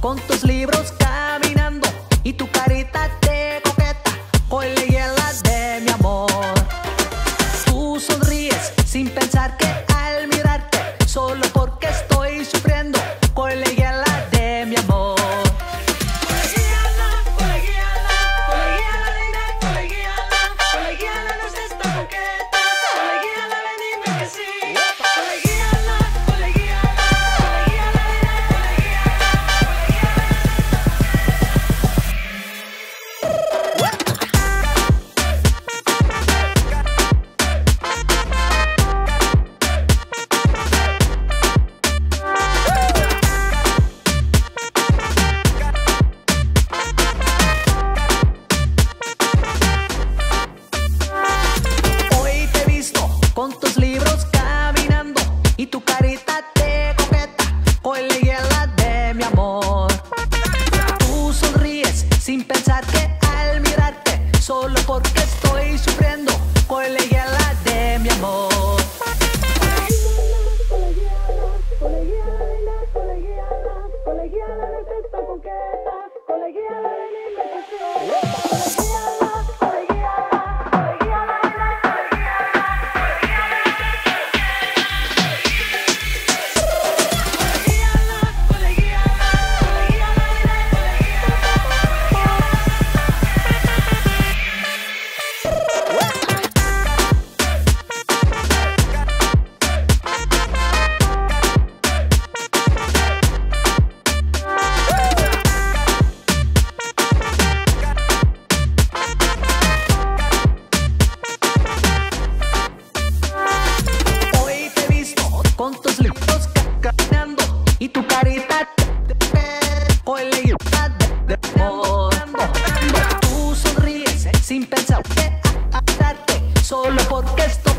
con tus libros caminando y tu carita de coqueta, colegiala de mi amor. Tú sonríes sin pensar que al mirarte, solo porque estoy sufriendo, colegiala de mi amor. Colegiala, colegiala, colegiala, linda, colegiala, colegiala, no seas tan coqueta, colegiala, ven y dime que sí. Colegiala, colegiala, colegiala, linda, hoy te he visto con tus libros caminando y tu carita de coqueta, colegiala de mi amor. Tú sonríes sin pensar que al mirarte, solo porque estoy sufriendo, colegiala de mi amor. Colegiala, linda, colegiala, colegiala, no seas tan coqueta, colegiala, ven y dime que sí. Colegiala, colegiala, colegiala, linda, colegiala, colegiala, colegiala, hoy te he visto con tus libros caminando y tu carita colegiala de amor. Tú sonríes sin pensar que a darte, solo porque estoy